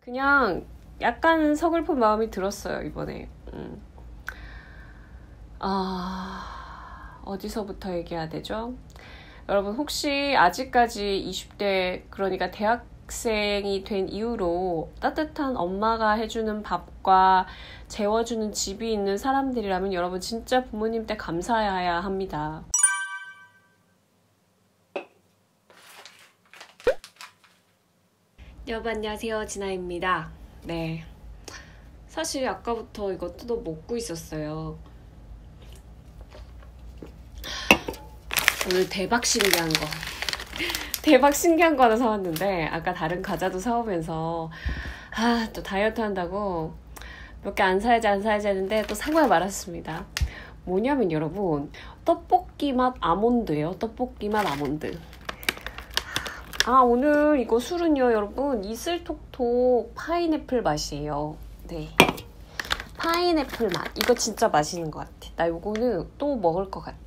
그냥 약간 서글픈 마음이 들었어요, 이번에. 어디서부터 얘기해야 되죠? 여러분, 혹시 아직까지 20대, 그러니까 대학생이 된 이후로 따뜻한 엄마가 해주는 밥과 재워주는 집이 있는 사람들이라면 여러분 진짜 부모님 때 감사해야 합니다. 여러분 안녕하세요, 진아입니다. 네, 사실 아까부터 이거 뜯어 먹고 있었어요. 오늘 대박 신기한 거 하나 사왔는데, 아까 다른 과자도 사오면서 또 다이어트 한다고 몇 개 안 사야지 했는데 또 사고야 말았습니다. 뭐냐면 여러분, 떡볶이 맛 아몬드예요. 떡볶이 맛 아몬드. 오늘 이거 술은요, 여러분, 이슬톡톡 파인애플 맛이에요. 네, 파인애플 맛. 이거 진짜 맛있는 것 같아. 나 이거는 또 먹을 것 같아.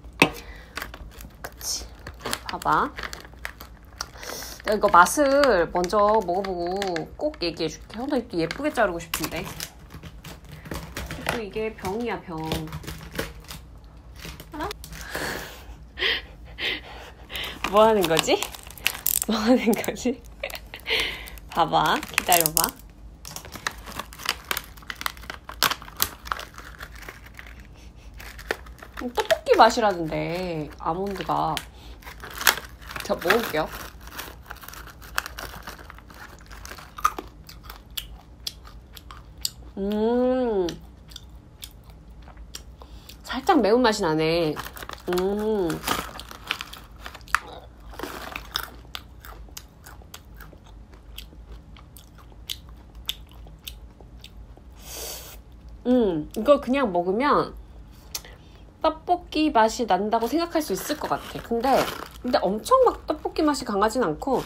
그치? 봐봐. 내가 이거 맛을 먼저 먹어보고 꼭 얘기해줄게. 나 이렇게 예쁘게 자르고 싶은데. 또 이게 병이야, 병. 알아? 뭐 하는 거지? 봐봐, 기다려봐. 떡볶이 맛이라는데 아몬드가. 자, 먹을게요. 살짝 매운맛이 나네. 이걸 그냥 먹으면 떡볶이 맛이 난다고 생각할 수 있을 것 같아. 근데 엄청 막 떡볶이 맛이 강하진 않고.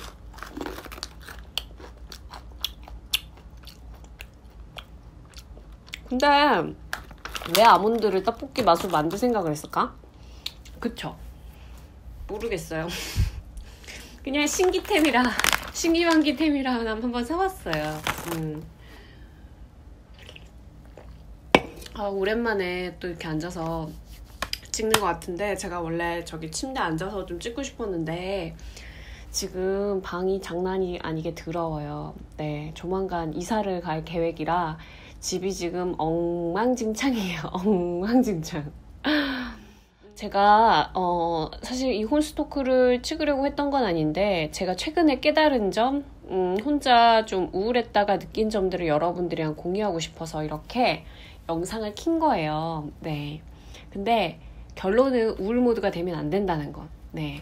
근데 왜 아몬드를 떡볶이 맛으로 만들 생각을 했을까? 그쵸? 모르겠어요. 그냥 신기반기템이라 한번 사왔어요. 오랜만에 또 이렇게 앉아서 찍는 것 같은데, 제가 원래 저기 침대에 앉아서 좀 찍고 싶었는데 지금 방이 장난이 아니게 더러워요. 네, 조만간 이사를 갈 계획이라 집이 지금 엉망진창이에요. 엉망진창. 제가 사실 이 홀스토크를 찍으려고 했던 건 아닌데, 제가 최근에 깨달은 점, 혼자 좀 우울했다가 느낀 점들을 여러분들이랑 공유하고 싶어서 이렇게 영상을 킨 거예요. 네. 근데 결론은 우울 모드가 되면 안 된다는 것. 네.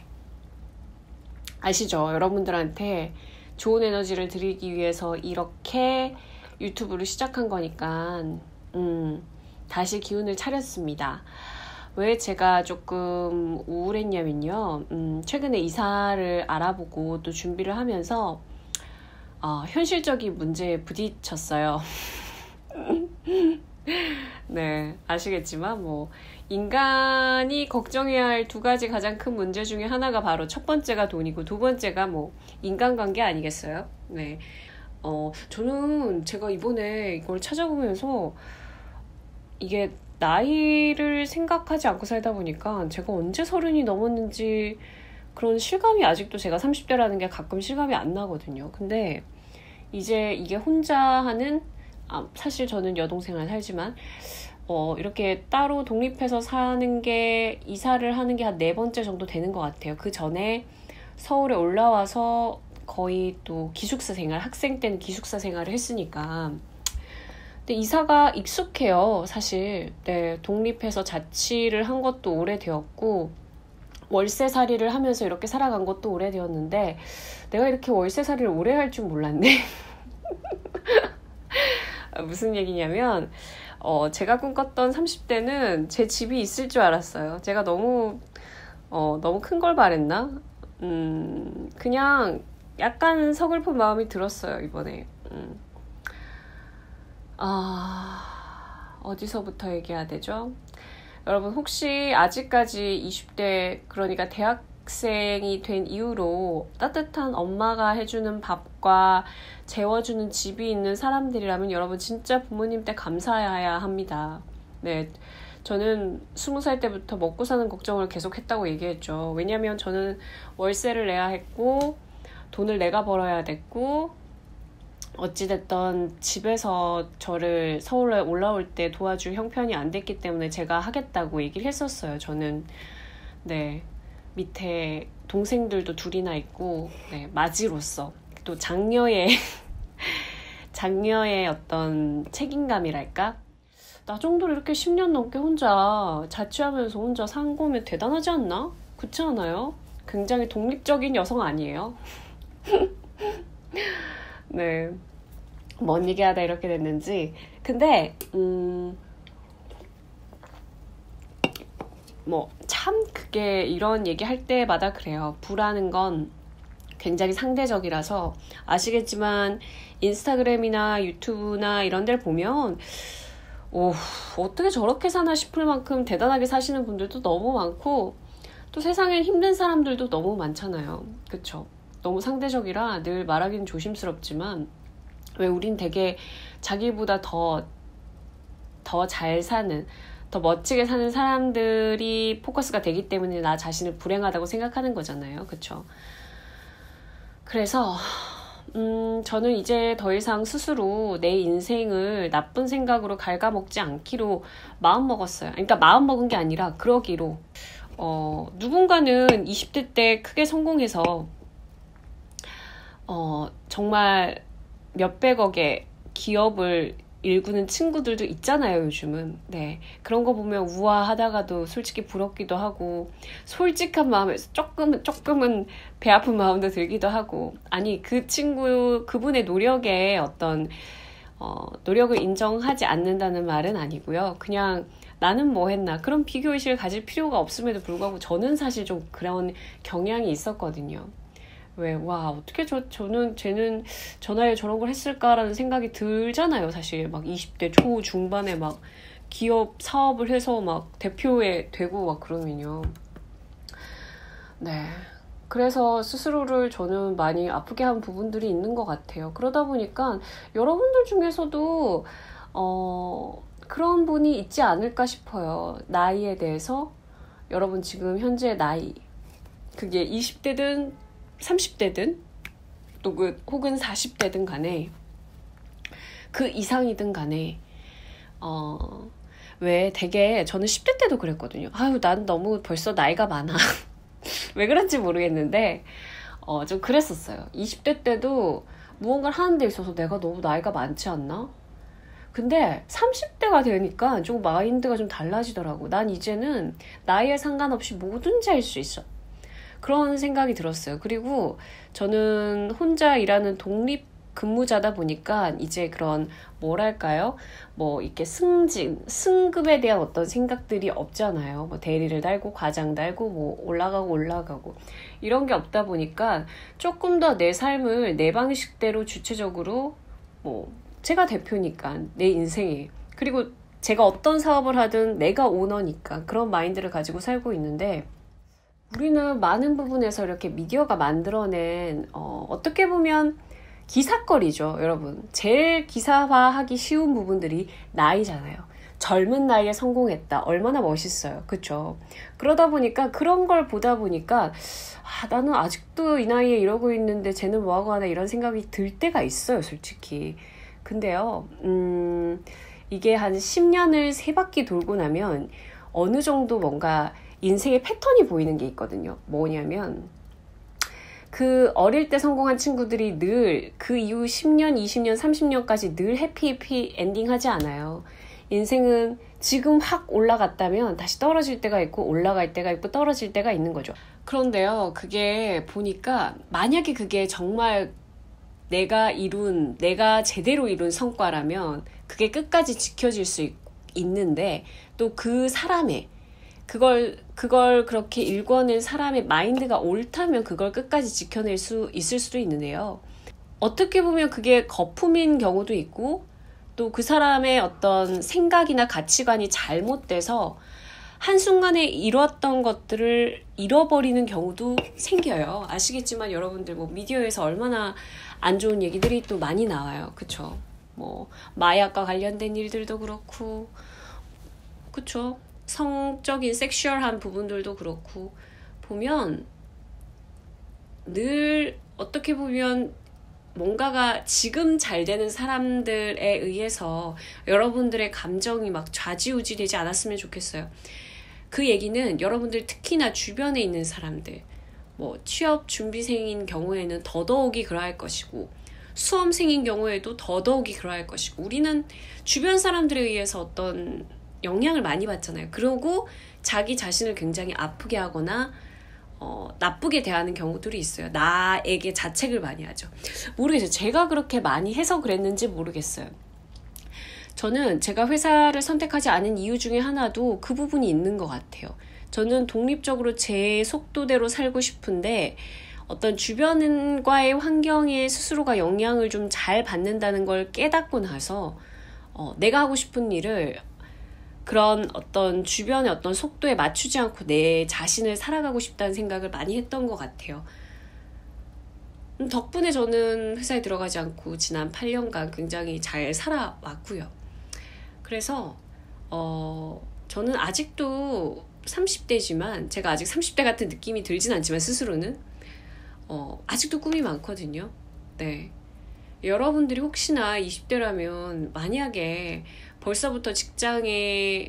아시죠? 여러분들한테 좋은 에너지를 드리기 위해서 이렇게 유튜브를 시작한 거니까 다시 기운을 차렸습니다. 왜 제가 조금 우울했냐면요. 최근에 이사를 알아보고 또 준비를 하면서 현실적인 문제에 부딪혔어요. 네, 아시겠지만 인간이 걱정해야 할 두 가지 가장 큰 문제 중에 하나가 바로 첫 번째가 돈이고, 두 번째가 인간관계 아니겠어요? 네. 저는 제가 이번에 이걸 찾아보면서 이게 나이를 생각하지 않고 살다 보니까 제가 언제 30이 넘었는지 그런 실감이, 아직도 제가 30대라는 게 가끔 실감이 안 나거든요. 근데 이제 이게 혼자 하는, 사실 저는 여동생이랑 살지만 이렇게 따로 독립해서 사는 게, 이사를 하는 게 한 4번째 정도 되는 것 같아요. 그 전에 서울에 올라와서 거의 또 기숙사 생활, 학생 때는 기숙사 생활을 했으니까. 근데 이사가 익숙해요, 사실. 네, 독립해서 자취를 한 것도 오래되었고, 월세살이를 하면서 이렇게 살아간 것도 오래되었는데, 내가 이렇게 월세살이를 오래 할 줄 몰랐네. 무슨 얘기냐면, 제가 꿈꿨던 30대는 제 집이 있을 줄 알았어요. 제가 너무 큰 걸 바랬나? 그냥 약간 서글픈 마음이 들었어요, 이번에. 어디서부터 얘기해야 되죠? 여러분, 혹시 아직까지 20대, 그러니까 대학생이 된 이후로 따뜻한 엄마가 해주는 밥과 재워주는 집이 있는 사람들이라면 여러분 진짜 부모님 때 감사해야 합니다. 네, 저는 20살 때부터 먹고 사는 걱정을 계속 했다고 얘기했죠. 왜냐면 저는 월세를 내야 했고 돈을 내가 벌어야 됐고 어찌됐던 집에서 저를 서울에 올라올 때 도와줄 형편이 안 됐기 때문에 제가 하겠다고 얘기를 했었어요. 저는 네, 밑에 동생들도 둘이나 있고 네, 마지로서 또 장녀의 장녀의 어떤 책임감이랄까? 나 정도로 이렇게 10년 넘게 혼자 자취하면서 혼자 산 거면 대단하지 않나? 그렇지 않아요? 굉장히 독립적인 여성 아니에요? 네, 뭔 얘기하다 이렇게 됐는지. 근데 뭐 참 그게 이런 얘기 할 때마다 그래요. 부라는 건 굉장히 상대적이라서 아시겠지만 인스타그램이나 유튜브나 이런 데를 보면 어떻게 저렇게 사나 싶을 만큼 대단하게 사시는 분들도 너무 많고 또 세상엔 힘든 사람들도 너무 많잖아요. 그쵸? 너무 상대적이라 늘 말하기는 조심스럽지만 왜 우린 되게 자기보다 더 잘 사는 더 멋지게 사는 사람들이 포커스가 되기 때문에 나 자신을 불행하다고 생각하는 거잖아요. 그쵸? 그래서 저는 이제 더 이상 스스로 내 인생을 나쁜 생각으로 갉아먹지 않기로 마음먹었어요. 그러니까 마음먹은 게 아니라 그러기로. 누군가는 20대 때 크게 성공해서 정말 몇백억의 기업을 일구는 친구들도 있잖아요, 요즘은. 네, 그런 거 보면 우아하다가도 솔직히 부럽기도 하고 솔직한 마음에서 조금은 배 아픈 마음도 들기도 하고. 아니, 그분의 노력에 어떤 노력을 인정하지 않는다는 말은 아니고요. 그냥 나는 뭐 했나 그런 비교의식을 가질 필요가 없음에도 불구하고 저는 사실 좀 그런 경향이 있었거든요. 왜, 어떻게 쟤는 저 나이에 저런 걸 했을까라는 생각이 들잖아요. 사실 막 20대 초중반에 막 기업 사업을 해서 막 대표에 되고 막 그러면요. 네, 그래서 스스로를 저는 많이 아프게 한 부분들이 있는 것 같아요. 그러다 보니까 여러분들 중에서도 그런 분이 있지 않을까 싶어요. 나이에 대해서 여러분 지금 현재 나이 그게 20대든 30대든 또 혹은 40대든 간에 그 이상이든 간에 왜 되게 저는 10대 때도 그랬거든요. 난 너무 벌써 나이가 많아. 왜 그런지 모르겠는데 좀 그랬었어요. 20대 때도 무언가를 하는 데 있어서 내가 너무 나이가 많지 않나? 근데 30대가 되니까 좀 마인드가 좀 달라지더라고. 난 이제는 나이에 상관없이 뭐든지 할 수 있어. 그런 생각이 들었어요. 그리고 저는 혼자 일하는 독립 근무자다 보니까 이제 그런 뭐랄까요? 뭐 이렇게 승급에 대한 어떤 생각들이 없잖아요. 뭐 대리를 달고 과장 달고 뭐 올라가고 이런 게 없다 보니까 조금 더 내 삶을 내 방식대로 주체적으로 뭐 제가 대표니까 내 인생에 그리고 제가 어떤 사업을 하든 내가 오너니까 그런 마인드를 가지고 살고 있는데 우리는 많은 부분에서 이렇게 미디어가 만들어낸 어떻게 보면 기사거리죠, 여러분. 제일 기사화하기 쉬운 부분들이 나이잖아요. 젊은 나이에 성공했다. 얼마나 멋있어요. 그쵸? 그러다 보니까 그런 걸 보다 보니까 나는 아직도 이 나이에 이러고 있는데 쟤는 뭐하고 하나 이런 생각이 들 때가 있어요, 솔직히. 근데요, 이게 한 10년을 3바퀴 돌고 나면 어느 정도 뭔가 인생의 패턴이 보이는 게 있거든요. 뭐냐면 그 어릴 때 성공한 친구들이 늘 그 이후 10년, 20년, 30년까지 늘 해피 엔딩 하지 않아요. 인생은 지금 확 올라갔다면 다시 떨어질 때가 있고 올라갈 때가 있고 떨어질 때가 있는 거죠. 그런데요, 그게 보니까 만약에 그게 정말 내가 제대로 이룬 성과라면 그게 끝까지 지켜질 수 있는데 또 그 사람의 그걸 그렇게 일궈낸 사람의 마인드가 옳다면 그걸 끝까지 지켜낼 수 있을 수도 있는데요. 어떻게 보면 그게 거품인 경우도 있고 또 그 사람의 어떤 생각이나 가치관이 잘못돼서 한순간에 이뤘던 것들을 잃어버리는 경우도 생겨요. 아시겠지만 여러분들 뭐 미디어에서 얼마나 안 좋은 얘기들이 또 많이 나와요. 그쵸? 뭐 마약과 관련된 일들도 그렇고, 그쵸? 성적인 섹슈얼한 부분들도 그렇고 보면 늘 어떻게 보면 뭔가가 지금 잘 되는 사람들에 의해서 여러분들의 감정이 막 좌지우지 되지 않았으면 좋겠어요. 그 얘기는 여러분들 특히나 주변에 있는 사람들, 뭐 취업 준비생인 경우에는 더더욱이 그러할 것이고 수험생인 경우에도 더더욱이 그러할 것이고, 우리는 주변 사람들에 의해서 어떤 영향을 많이 받잖아요. 그러고 자기 자신을 굉장히 아프게 하거나 나쁘게 대하는 경우들이 있어요. 나에게 자책을 많이 하죠. 모르겠어요. 제가 그렇게 많이 해서 그랬는지 모르겠어요. 저는 제가 회사를 선택하지 않은 이유 중에 하나도 그 부분이 있는 것 같아요. 저는 독립적으로 제 속도대로 살고 싶은데 어떤 주변과의 환경에 스스로가 영향을 좀 잘 받는다는 걸 깨닫고 나서 내가 하고 싶은 일을 그런 어떤 주변의 어떤 속도에 맞추지 않고 내 자신을 살아가고 싶다는 생각을 많이 했던 것 같아요. 덕분에 저는 회사에 들어가지 않고 지난 8년간 굉장히 잘 살아왔고요. 그래서 저는 아직도 30대지만 제가 아직 30대 같은 느낌이 들진 않지만 스스로는 아직도 꿈이 많거든요. 네. 여러분들이 혹시나 20대라면 만약에 벌써부터 직장에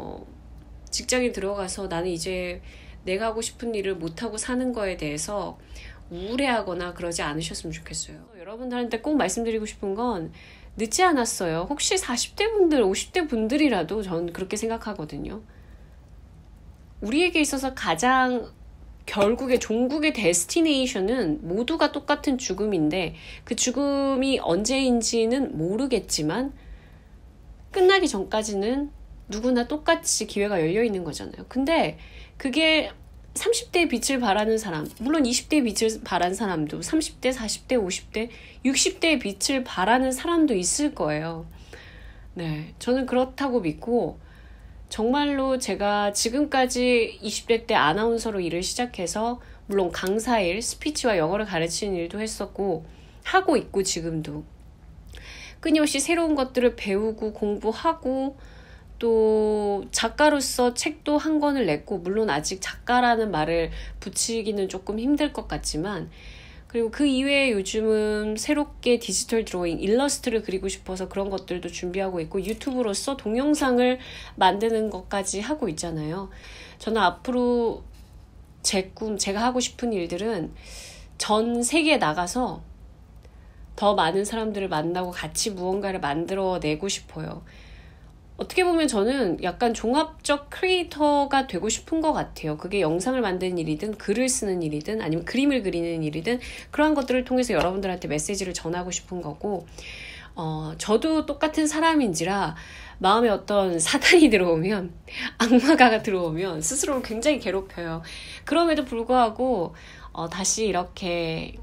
들어가서 나는 이제 내가 하고 싶은 일을 못하고 사는 거에 대해서 우울해하거나 그러지 않으셨으면 좋겠어요. 여러분들한테 꼭 말씀드리고 싶은 건 늦지 않았어요. 혹시 40대 분들, 50대 분들이라도 저는 그렇게 생각하거든요. 우리에게 있어서 가장 결국에 종국의 데스티네이션은 모두가 똑같은 죽음인데 그 죽음이 언제인지는 모르겠지만 끝나기 전까지는 누구나 똑같이 기회가 열려 있는 거잖아요. 근데 그게 30대의 빛을 발하는 사람, 물론 20대의 빛을 발한 사람도 30대, 40대, 50대, 60대의 빛을 발하는 사람도 있을 거예요. 네, 저는 그렇다고 믿고 정말로 제가 지금까지 20대 때 아나운서로 일을 시작해서 물론 강사 일, 스피치와 영어를 가르치는 일도 했었고 하고 있고 지금도 끊임없이 새로운 것들을 배우고 공부하고 또 작가로서 책도 한 권을 냈고 물론 아직 작가라는 말을 붙이기는 조금 힘들 것 같지만 그리고 그 이외에 요즘은 새롭게 디지털 드로잉, 일러스트를 그리고 싶어서 그런 것들도 준비하고 있고 유튜브로서 동영상을 만드는 것까지 하고 있잖아요. 저는 앞으로 제 꿈, 제가 하고 싶은 일들은 전 세계에 나가서 더 많은 사람들을 만나고 같이 무언가를 만들어내고 싶어요. 어떻게 보면 저는 약간 종합적 크리에이터가 되고 싶은 것 같아요. 그게 영상을 만드는 일이든 글을 쓰는 일이든 아니면 그림을 그리는 일이든 그러한 것들을 통해서 여러분들한테 메시지를 전하고 싶은 거고 저도 똑같은 사람인지라 마음에 어떤 사탄이 들어오면 악마가 들어오면 스스로를 굉장히 괴롭혀요. 그럼에도 불구하고 다시 이렇게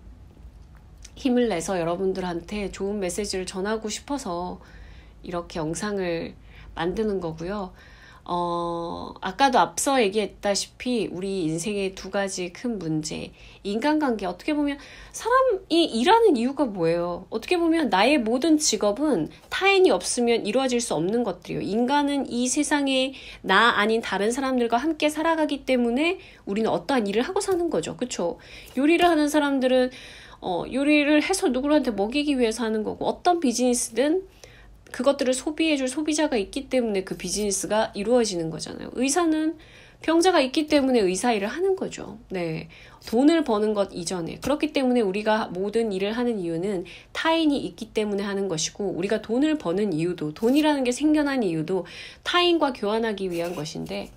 힘을 내서 여러분들한테 좋은 메시지를 전하고 싶어서 이렇게 영상을 만드는 거고요. 아까도 앞서 얘기했다시피 우리 인생의 두 가지 큰 문제, 인간관계. 어떻게 보면 사람이 일하는 이유가 뭐예요? 어떻게 보면 나의 모든 직업은 타인이 없으면 이루어질 수 없는 것들이에요. 인간은 이 세상에 나 아닌 다른 사람들과 함께 살아가기 때문에 우리는 어떠한 일을 하고 사는 거죠. 그렇죠? 요리를 하는 사람들은 요리를 해서 누구한테 먹이기 위해서 하는 거고 어떤 비즈니스든 그것들을 소비해줄 소비자가 있기 때문에 그 비즈니스가 이루어지는 거잖아요. 의사는 병자가 있기 때문에 의사 일을 하는 거죠. 네, 돈을 버는 것 이전에. 그렇기 때문에 우리가 모든 일을 하는 이유는 타인이 있기 때문에 하는 것이고 우리가 돈을 버는 이유도 돈이라는 게 생겨난 이유도 타인과 교환하기 위한 것인데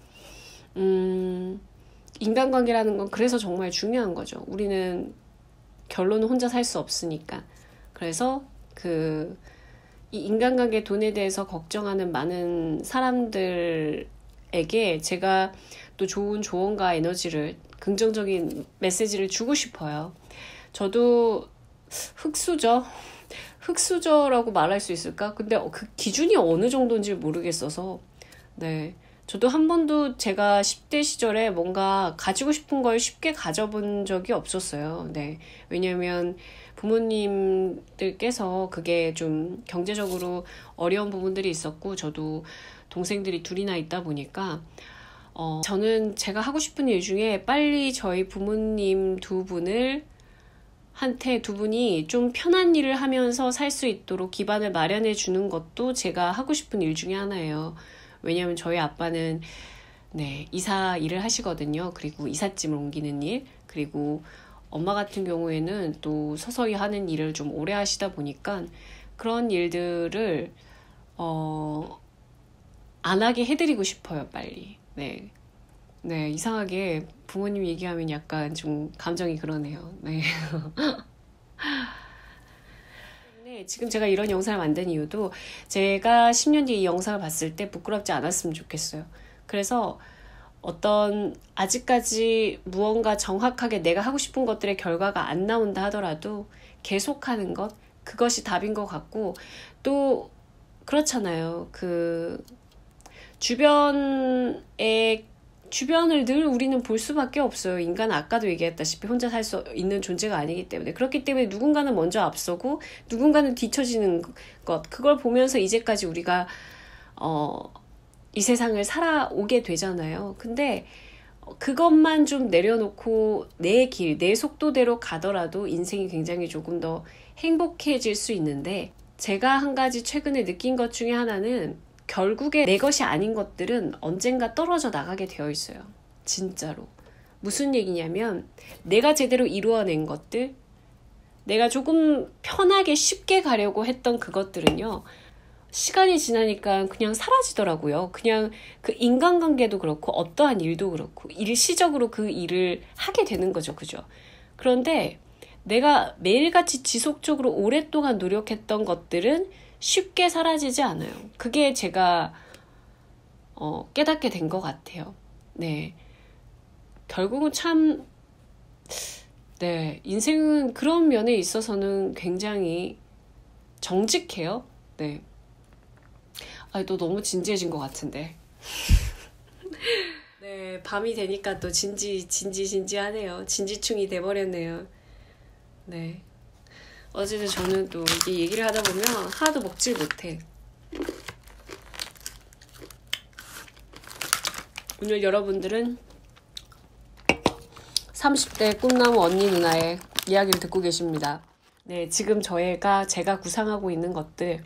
인간관계라는 건 그래서 정말 중요한 거죠. 우리는 결론은 혼자 살 수 없으니까. 그래서 이 인간관계 돈에 대해서 걱정하는 많은 사람들에게 제가 또 좋은 조언과 에너지를 긍정적인 메시지를 주고 싶어요. 저도 흑수저라고 말할 수 있을까? 근데 그 기준이 어느 정도인지 모르겠어서 네, 저도 한 번도 제가 10대 시절에 뭔가 가지고 싶은 걸 쉽게 가져본 적이 없었어요. 네. 왜냐면 부모님들께서 그게 좀 경제적으로 어려운 부분들이 있었고, 저도 동생들이 둘이나 있다 보니까, 저는 제가 하고 싶은 일 중에 빨리 저희 부모님 두 분이 좀 편한 일을 하면서 살 수 있도록 기반을 마련해 주는 것도 제가 하고 싶은 일 중에 하나예요. 왜냐하면 저희 아빠는 이사 일을 하시거든요. 그리고 이삿짐을 옮기는 일, 그리고 엄마 같은 경우에는 또 서서히 하는 일을 좀 오래 하시다 보니까 그런 일들을 안 하게 해드리고 싶어요, 빨리. 네, 이상하게 부모님 얘기하면 약간 좀 감정이 그러네요. 네. 지금 제가 이런 영상을 만든 이유도 제가 10년 뒤에 이 영상을 봤을 때 부끄럽지 않았으면 좋겠어요. 그래서 아직까지 무언가 정확하게 내가 하고 싶은 것들의 결과가 안 나온다 하더라도 계속하는 것, 그것이 답인 것 같고, 또 그렇잖아요. 주변을 늘 우리는 볼 수밖에 없어요. 인간은 아까도 얘기했다시피 혼자 살 수 있는 존재가 아니기 때문에. 그렇기 때문에 누군가는 먼저 앞서고 누군가는 뒤처지는 것, 그걸 보면서 이제까지 우리가 이 세상을 살아오게 되잖아요. 근데 그것만 좀 내려놓고 내 길, 내 속도대로 가더라도 인생이 굉장히 조금 더 행복해질 수 있는데, 제가 한 가지 최근에 느낀 것 중에 하나는 결국에 내 것이 아닌 것들은 언젠가 떨어져 나가게 되어 있어요. 진짜로. 무슨 얘기냐면, 내가 제대로 이루어낸 것들, 내가 조금 편하게 쉽게 가려고 했던 그것들은요, 시간이 지나니까 그냥 사라지더라고요. 그냥 그 인간관계도 그렇고 어떠한 일도 그렇고 일시적으로 그 일을 하게 되는 거죠. 그죠? 그런데 내가 매일같이 지속적으로 오랫동안 노력했던 것들은 쉽게 사라지지 않아요. 그게 제가 깨닫게 된 것 같아요. 네. 결국은 참 인생은 그런 면에 있어서는 굉장히 정직해요. 네. 또 너무 진지해진 것 같은데. 네, 밤이 되니까 또 진지하네요. 진지충이 돼버렸네요. 네. 어쨌든 저는 또 이게 얘기를 하다 보면 하나도 먹질 못해. 오늘 여러분들은 30대 꿈나무 언니 누나의 이야기를 듣고 계십니다. 네, 지금 제가 구상하고 있는 것들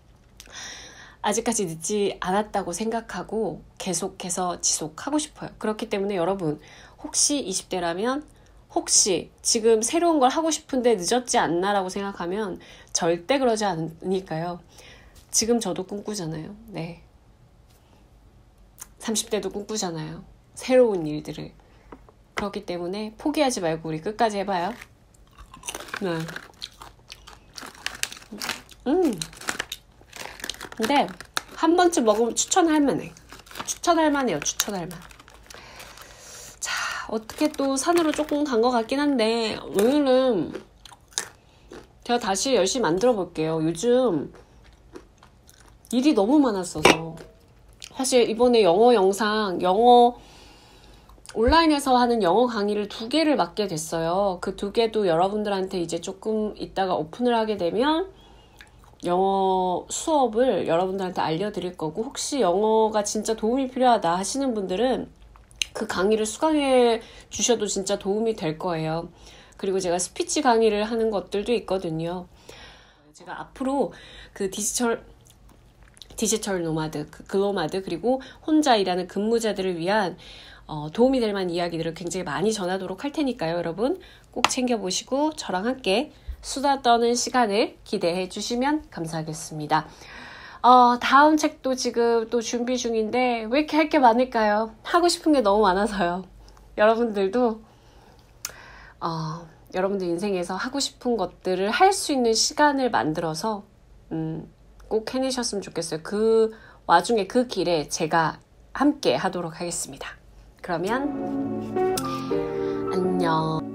아직까지 늦지 않았다고 생각하고 계속해서 지속하고 싶어요. 그렇기 때문에 여러분, 혹시 20대라면 혹시 지금 새로운 걸 하고 싶은데 늦었지 않나라고 생각하면 절대 그러지 않으니까요. 지금 저도 꿈꾸잖아요. 네. 30대도 꿈꾸잖아요. 새로운 일들을. 그렇기 때문에 포기하지 말고 우리 끝까지 해봐요. 네. 근데 한 번쯤 먹으면 추천할 만해요. 추천할 만. 자, 어떻게 또 산으로 조금 간 것 같긴 한데 오늘은 제가 다시 열심히 만들어 볼게요. 요즘 일이 너무 많았어서 사실 이번에 영어 온라인에서 하는 영어 강의를 2개를 맡게 됐어요. 그 2개도 여러분들한테 이제 조금 있다가 오픈을 하게 되면 영어 수업을 여러분들한테 알려드릴 거고, 혹시 영어가 진짜 도움이 필요하다 하시는 분들은 그 강의를 수강해 주셔도 진짜 도움이 될 거예요. 그리고 제가 스피치 강의를 하는 것들도 있거든요. 제가 앞으로 그 디지털 노마드, 글로마드, 그리고 혼자 일하는 근무자들을 위한 도움이 될 만한 이야기들을 굉장히 많이 전하도록 할 테니까요. 여러분 꼭 챙겨보시고 저랑 함께 수다 떠는 시간을 기대해 주시면 감사하겠습니다. 다음 책도 지금 또 준비 중인데 왜 이렇게 할 게 많을까요? 하고 싶은 게 너무 많아서요. 여러분들도 여러분들 인생에서 하고 싶은 것들을 할 수 있는 시간을 만들어서 꼭 해내셨으면 좋겠어요. 그 와중에 그 길에 제가 함께 하도록 하겠습니다. 그러면 안녕.